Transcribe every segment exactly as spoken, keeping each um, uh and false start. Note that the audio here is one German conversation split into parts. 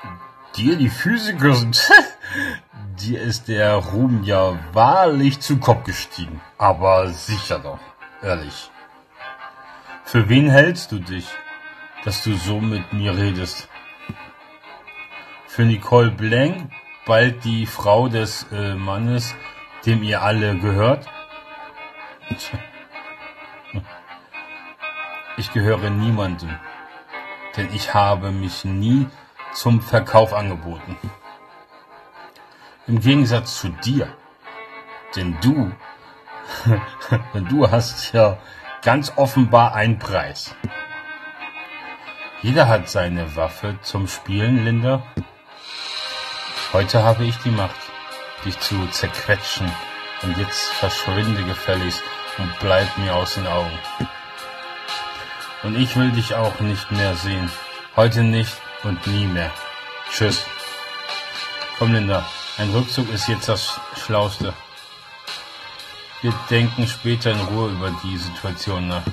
dir die Füße küssen. Dir ist der Ruhm ja wahrlich zu Kopf gestiegen. Aber sicher doch, ehrlich. Für wen hältst du dich, dass du so mit mir redest? Für Nicole Blanc, bald die Frau des äh, Mannes, dem ihr alle gehört? Ich gehöre niemandem, denn ich habe mich nie zum Verkauf angeboten. Im Gegensatz zu dir, denn du, denn du hast ja ganz offenbar einen Preis. Jeder hat seine Waffe zum Spielen, Linda. Heute habe ich die Macht, dich zu zerquetschen, und jetzt verschwinde gefälligst und bleib mir aus den Augen. Und ich will dich auch nicht mehr sehen. Heute nicht und nie mehr. Tschüss. Komm, Linda, ein Rückzug ist jetzt das Schlauste. Wir denken später in Ruhe über die Situation nach.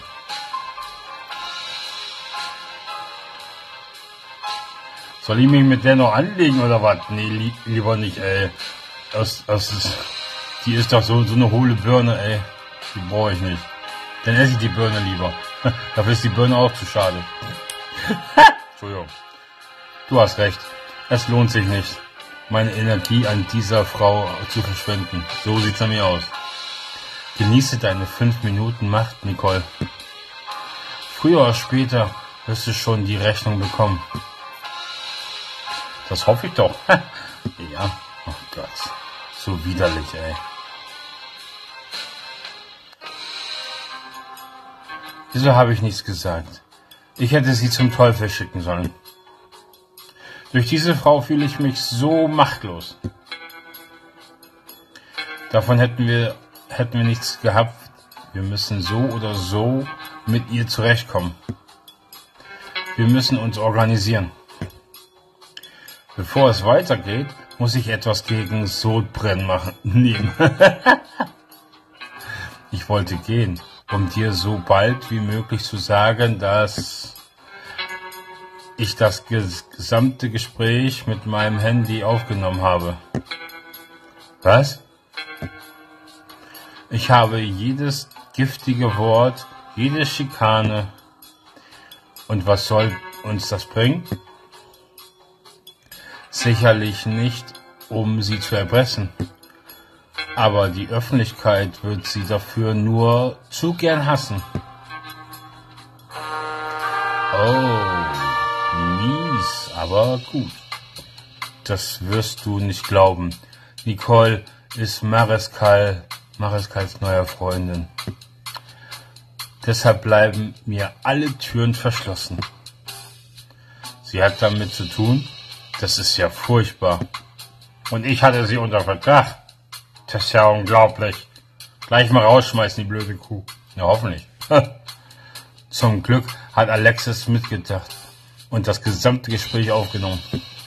Soll ich mich mit der noch anlegen oder was? Nee, li lieber nicht, ey. Das, das ist, die ist doch so, so eine hohle Birne, ey. Die brauche ich nicht. Dann esse ich die Birne lieber. Dafür ist die Birne auch zu schade. Entschuldigung. Du hast recht. Es lohnt sich nicht, meine Energie an dieser Frau zu verschwenden. So sieht's an mir aus. Genieße deine fünf Minuten Macht, Nicole. Früher oder später wirst du schon die Rechnung bekommen. Das hoffe ich doch. Ja, oh Gott. So widerlich, ey. Wieso habe ich nichts gesagt? Ich hätte sie zum Teufel schicken sollen. Durch diese Frau fühle ich mich so machtlos. Davon hätten wir, hätten wir nichts gehabt. Wir müssen so oder so mit ihr zurechtkommen. Wir müssen uns organisieren. Bevor es weitergeht, muss ich etwas gegen Sodbrennen machen, nehmen. Ich wollte gehen, um dir so bald wie möglich zu sagen, dass ich das gesamte Gespräch mit meinem Handy aufgenommen habe. Was? Ich habe jedes giftige Wort, jede Schikane. Und was soll uns das bringen? Sicherlich nicht, um sie zu erpressen. Aber die Öffentlichkeit wird sie dafür nur zu gern hassen. Oh, mies, aber gut. Das wirst du nicht glauben. Nicole ist Mariskal, Mariskals neuer Freundin. Deshalb bleiben mir alle Türen verschlossen. Sie hat damit zu tun. Das ist ja furchtbar. Und ich hatte sie unter Vertrag. Das ist ja unglaublich. Gleich mal rausschmeißen, die blöde Kuh. Ja, hoffentlich. Zum Glück hat Alexis mitgedacht und das gesamte Gespräch aufgenommen.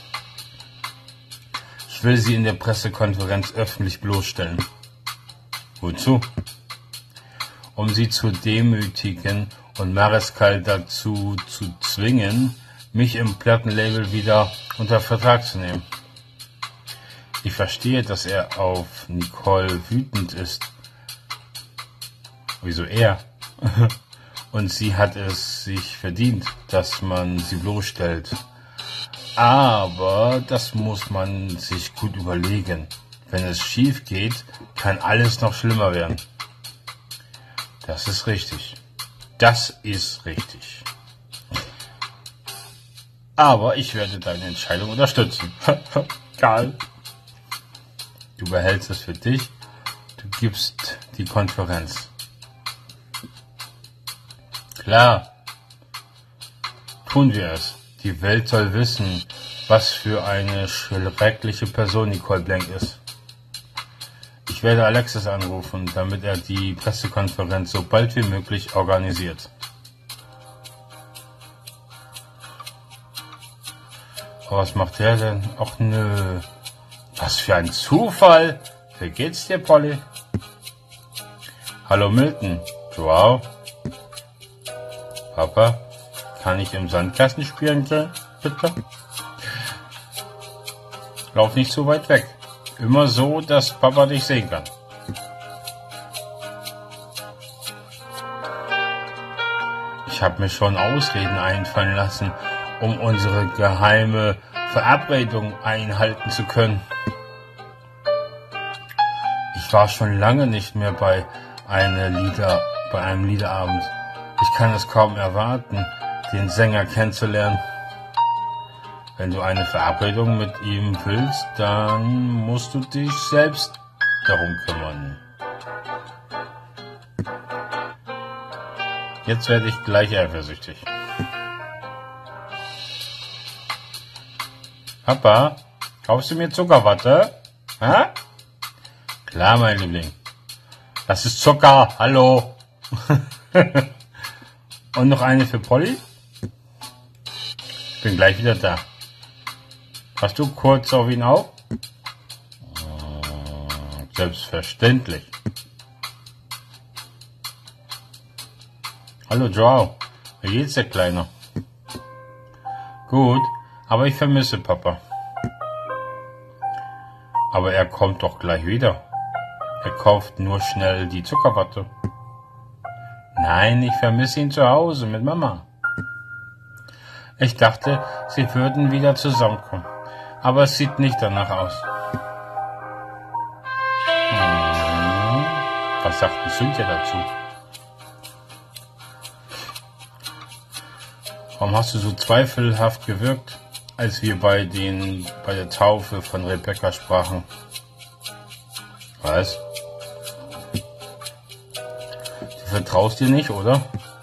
Ich will sie in der Pressekonferenz öffentlich bloßstellen. Wozu? Um sie zu demütigen und Mariskal dazu zu zwingen, mich im Plattenlabel wieder unter Vertrag zu nehmen. Ich verstehe, dass er auf Nicole wütend ist. Wieso er? Und sie hat es sich verdient, dass man sie bloßstellt. Aber das muss man sich gut überlegen. Wenn es schief geht, kann alles noch schlimmer werden. Das ist richtig. Das ist richtig. Aber ich werde deine Entscheidung unterstützen. Karl. Du behältst es für dich. Du gibst die Konferenz. Klar. Tun wir es. Die Welt soll wissen, was für eine schreckliche Person Nicole Blanc ist. Ich werde Alexis anrufen, damit er die Pressekonferenz so bald wie möglich organisiert. Aber was macht der denn? Ach nö. Was für ein Zufall. Wie geht's dir, Polly? Hallo Milton. Du auch? Papa, kann ich im Sandkasten spielen, bitte? Lauf nicht zu weit weg. Immer so, dass Papa dich sehen kann. Ich habe mir schon Ausreden einfallen lassen, um unsere geheime Verabredung einhalten zu können. Ich war schon lange nicht mehr bei, eine Lieder, bei einem Liederabend. Ich kann es kaum erwarten, den Sänger kennenzulernen. Wenn du eine Verabredung mit ihm willst, dann musst du dich selbst darum kümmern. Jetzt werde ich gleich eifersüchtig. Papa, kaufst du mir Zuckerwatte? Hä? Klar, mein Liebling. Das ist Zucker, hallo. Und noch eine für Polly? Ich bin gleich wieder da. Passt du kurz auf ihn auf? Selbstverständlich. Hallo Joao, wie geht's dir, Kleiner? Gut, aber ich vermisse Papa. Aber er kommt doch gleich wieder. Er kauft nur schnell die Zuckerwatte. Nein, ich vermisse ihn zu Hause mit Mama. Ich dachte, sie würden wieder zusammenkommen. Aber es sieht nicht danach aus. Hm, was sagt die Cynthia dazu? Warum hast du so zweifelhaft gewirkt, als wir bei, den, bei der Taufe von Rebecca sprachen? Was? Du vertraust dir nicht, oder?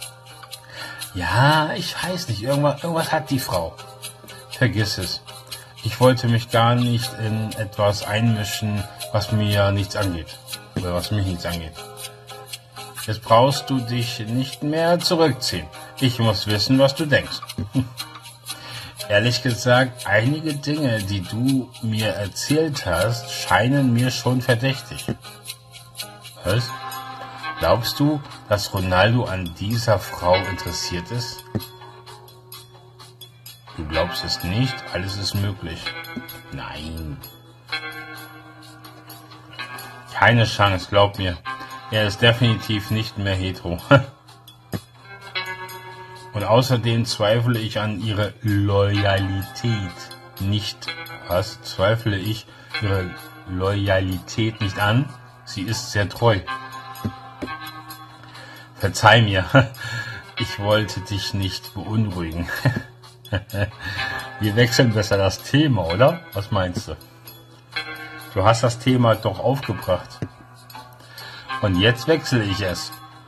Ja, ich weiß nicht. Irgendwas, irgendwas hat die Frau. Vergiss es. Ich wollte mich gar nicht in etwas einmischen, was mir nichts angeht. Oder was mich nichts angeht. Jetzt brauchst du dich nicht mehr zurückziehen. Ich muss wissen, was du denkst. Ehrlich gesagt, einige Dinge, die du mir erzählt hast, scheinen mir schon verdächtig. Was? Glaubst du, dass Ronaldo an dieser Frau interessiert ist? Du glaubst es nicht, alles ist möglich. Nein. Keine Chance, glaub mir. Er ist definitiv nicht mehr hetero. Und außerdem zweifle ich an ihrer Loyalität nicht. Was? Zweifle ich ihre Loyalität nicht an? Sie ist sehr treu. Verzeih mir, ich wollte dich nicht beunruhigen. Wir wechseln besser das Thema, oder? Was meinst du? Du hast das Thema doch aufgebracht. Und jetzt wechsle ich es.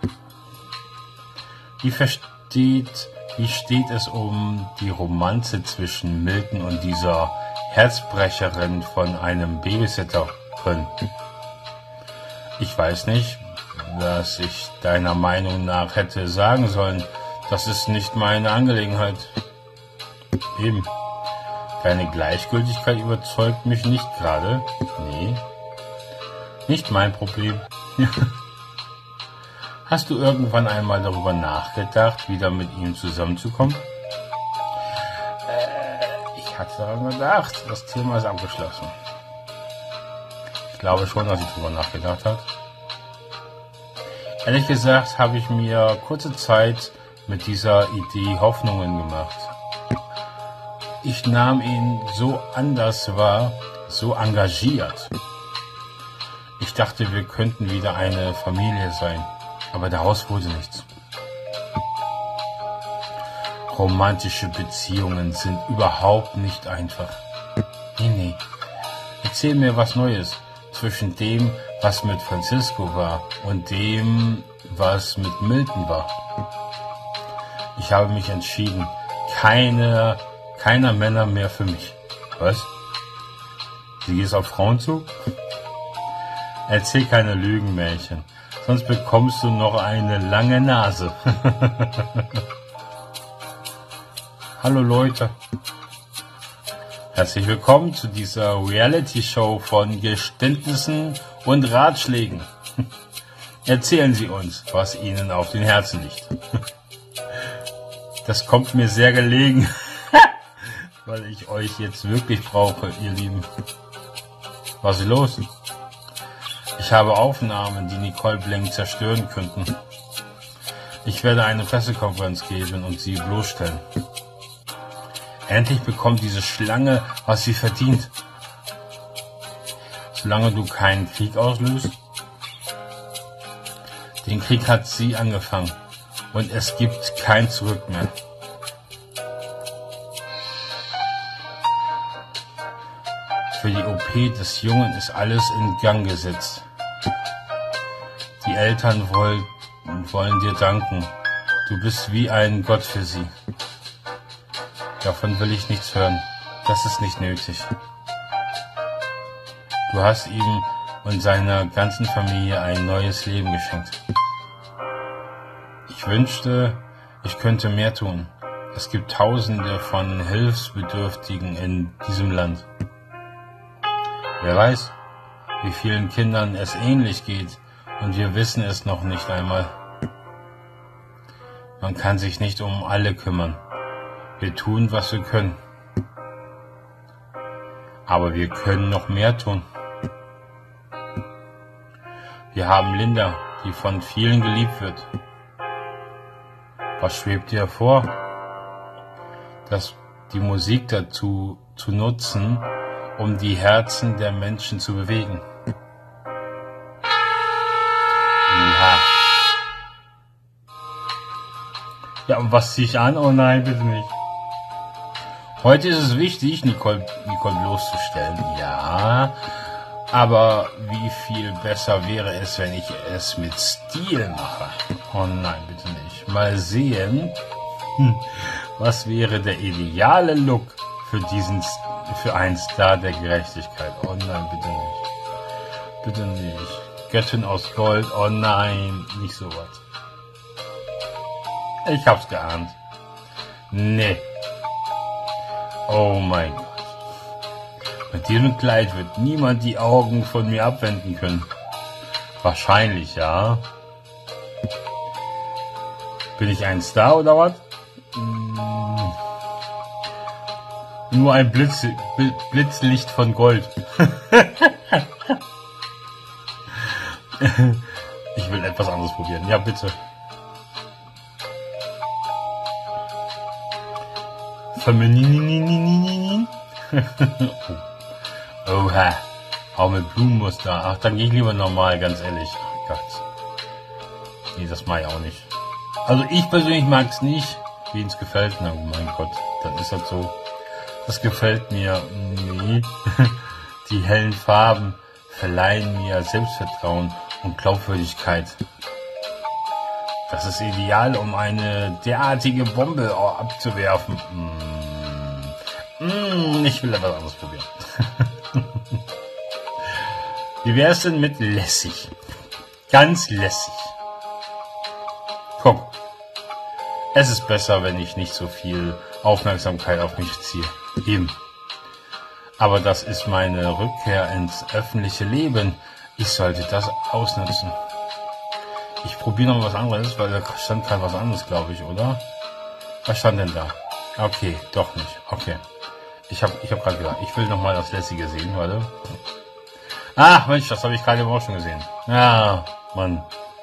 Wie versteht, wie steht es um die Romanze zwischen Milton und dieser Herzbrecherin von einem Babysitterin? Ich weiß nicht, was ich deiner Meinung nach hätte sagen sollen. Das ist nicht meine Angelegenheit. Eben. Deine Gleichgültigkeit überzeugt mich nicht gerade. Nee. Nicht mein Problem. Hast du irgendwann einmal darüber nachgedacht, wieder mit ihm zusammenzukommen? Äh, ich hatte daran gedacht. Das Thema ist abgeschlossen. Ich glaube schon, dass ich darüber nachgedacht habe. Ehrlich gesagt habe ich mir kurze Zeit mit dieser Idee Hoffnungen gemacht. Ich nahm ihn so anders wahr, so engagiert. Ich dachte, wir könnten wieder eine Familie sein, aber daraus wurde nichts. Romantische Beziehungen sind überhaupt nicht einfach. Nee, nee. Erzähl mir was Neues zwischen dem, was mit Francisco war und dem, was mit Milton war. Ich habe mich entschieden, keine, keiner Männer mehr für mich. Was? Sie gehst auf Frauen zu? Erzähl keine Lügen, Märchen, sonst bekommst du noch eine lange Nase. Hallo Leute. Herzlich willkommen zu dieser Reality-Show von Geständnissen und Ratschlägen. Erzählen Sie uns, was Ihnen auf den Herzen liegt. Das kommt mir sehr gelegen. weil ich euch jetzt wirklich brauche, ihr Lieben. Was ist los? Ich habe Aufnahmen, die Nicole Blenk zerstören könnten. Ich werde eine Pressekonferenz geben und sie bloßstellen. Endlich bekommt diese Schlange, was sie verdient. Solange du keinen Krieg auslöst. Den Krieg hat sie angefangen und es gibt kein Zurück mehr. Für die O P des Jungen ist alles in Gang gesetzt. Die Eltern wollen, wollen dir danken. Du bist wie ein Gott für sie. Davon will ich nichts hören. Das ist nicht nötig. Du hast ihm und seiner ganzen Familie ein neues Leben geschenkt. Ich wünschte, ich könnte mehr tun. Es gibt Tausende von Hilfsbedürftigen in diesem Land. Wer weiß, wie vielen Kindern es ähnlich geht und wir wissen es noch nicht einmal. Man kann sich nicht um alle kümmern. Wir tun, was wir können. Aber wir können noch mehr tun. Wir haben Linda, die von vielen geliebt wird. Was schwebt dir vor? Dass die Musik dazu zu nutzen, um die Herzen der Menschen zu bewegen. Ja. Ja, und was ziehe ich an? Oh nein, bitte nicht. Heute ist es wichtig, Nicole, Nicole bloßzustellen. Ja, aber wie viel besser wäre es, wenn ich es mit Stil mache? Oh nein, bitte nicht. Mal sehen, was wäre der ideale Look für diesen für einen Star der Gerechtigkeit. Oh nein, bitte nicht. Bitte nicht. Göttin aus Gold. Oh nein, nicht sowas. Ich hab's geahnt. Nee. Oh mein Gott. Mit diesem Kleid wird niemand die Augen von mir abwenden können. Wahrscheinlich, ja. Bin ich ein Star oder was? Hm. Nur ein Blitz, Blitzlicht von Gold. Ich will etwas anderes probieren. Ja, bitte. Feminin. Oha. Auch mit Blumenmuster. Ach, dann gehe ich lieber normal, ganz ehrlich. Oh Gott. Nee, das mag ich auch nicht. Also ich persönlich mag es nicht. Wie es gefällt. Na, oh mein Gott. Dann ist das so. Das gefällt mir. Nee. Die hellen Farben verleihen mir Selbstvertrauen und Glaubwürdigkeit. Das ist ideal, um eine derartige Bombe abzuwerfen. Mm. Mm, ich will etwas anderes probieren. Wie wäre es denn mit lässig? Ganz lässig. Guck. Es ist besser, wenn ich nicht so viel Aufmerksamkeit auf mich ziehe. Eben. Aber das ist meine Rückkehr ins öffentliche Leben. Ich sollte das ausnutzen. Ich probiere noch was anderes, weil da stand gerade was anderes, glaube ich, oder? Was stand denn da? Okay, doch nicht. Okay. Ich habe ich hab gerade gesagt, ich will noch mal das Lässige sehen, warte. Ach Mensch, das habe ich gerade auch schon gesehen. Ja, Mann.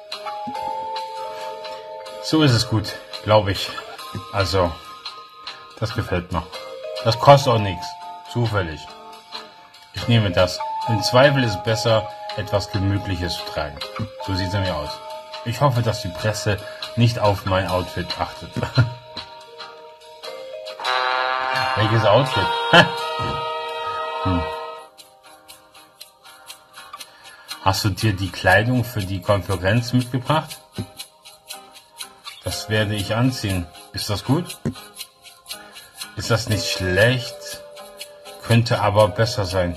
So ist es gut, glaube ich. Also, das gefällt mir. Das kostet auch nichts. Zufällig. Ich nehme das. Im Zweifel ist es besser, etwas Gemütliches zu tragen. So sieht es nämlich aus. Ich hoffe, dass die Presse nicht auf mein Outfit achtet. Welches Outfit? hm. Hast du dir die Kleidung für die Konferenz mitgebracht? Das werde ich anziehen. Ist das gut? Ist das nicht schlecht? Könnte aber besser sein.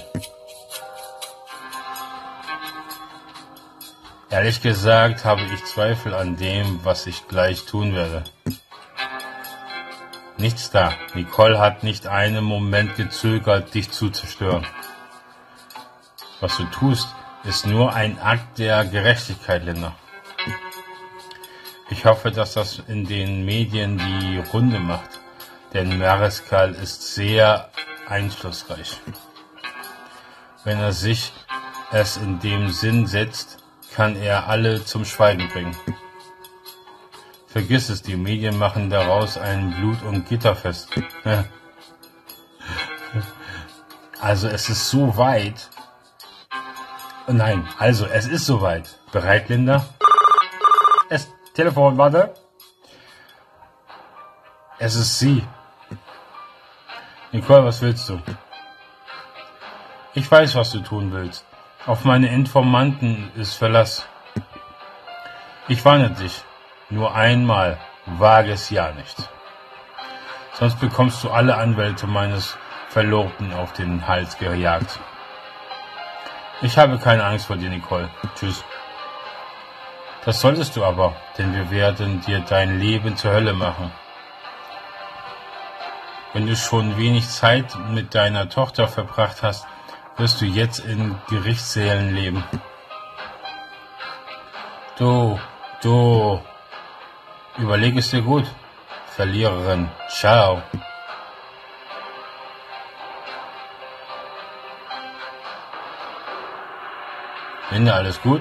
Ehrlich gesagt habe ich Zweifel an dem, was ich gleich tun werde. Nichts da. Nicole hat nicht einen Moment gezögert, dich zu zerstören. Was du tust, ist nur ein Akt der Gerechtigkeit, Linda. Ich hoffe, dass das in den Medien die Runde macht. denn Mariskal ist sehr einflussreich. Wenn er sich es in dem Sinn setzt, kann er alle zum Schweigen bringen. Vergiss es, die Medien machen daraus ein Blut- und Gitterfest. Also es ist so weit. Nein, also es ist soweit. Bereit, Linda? Es Telefon, warte. Es ist sie. Nicole, was willst du? Ich weiß, was du tun willst. Auf meine Informanten ist Verlass. Ich warne dich. Nur einmal. Wage es ja nicht. Sonst bekommst du alle Anwälte meines Verlobten auf den Hals gejagt. Ich habe keine Angst vor dir, Nicole. Tschüss. Das solltest du aber, denn wir werden dir dein Leben zur Hölle machen. Wenn du schon wenig Zeit mit deiner Tochter verbracht hast, wirst du jetzt in Gerichtssälen leben. Du, du, überleg es dir gut. Verliererin. Ciao. Linda, alles gut?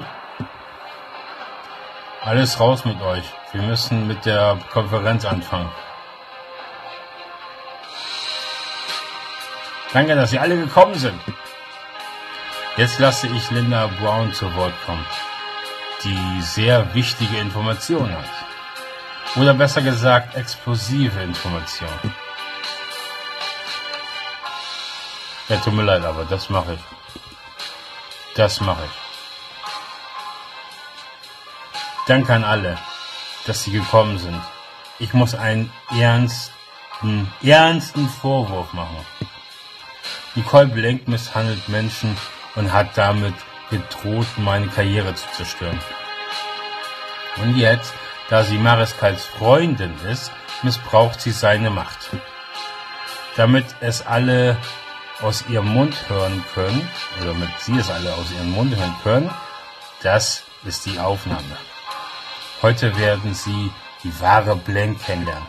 Alles raus mit euch. Wir müssen mit der Konferenz anfangen. Danke, dass ihr alle gekommen sind. Jetzt lasse ich Linda Brown zu Wort kommen, die sehr wichtige Informationen hat. Oder besser gesagt, explosive Informationen. Ja, tut mir leid, aber das mache ich. Das mache ich. Danke an alle, dass sie gekommen sind. Ich muss einen ernsten, ernsten Vorwurf machen. Nicole Blank misshandelt Menschen und hat damit gedroht, meine Karriere zu zerstören. Und jetzt, da sie Mariskals Freundin ist, missbraucht sie seine Macht. Damit es alle aus ihrem Mund hören können, oder damit sie es alle aus ihrem Mund hören können, das ist die Aufnahme. Heute werden sie die wahre Blank kennenlernen.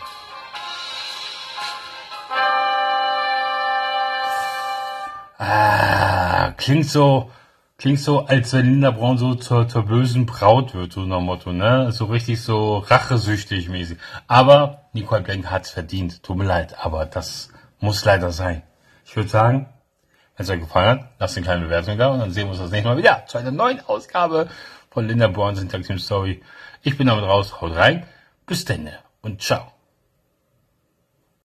Ah, klingt so, klingt so, als wenn Linda Brown so zur, zur bösen Braut wird, so nach Motto, ne? So richtig so rachesüchtig mäßig. Aber Nicole Blank hat's verdient. Tut mir leid, aber das muss leider sein. Ich würde sagen, wenn es euch gefallen hat, lasst eine kleine Bewertung da und dann sehen wir uns das nächste Mal wieder zu einer neuen Ausgabe von Linda Brown's Interactive Story. Ich bin damit raus, haut rein, bis dann und ciao.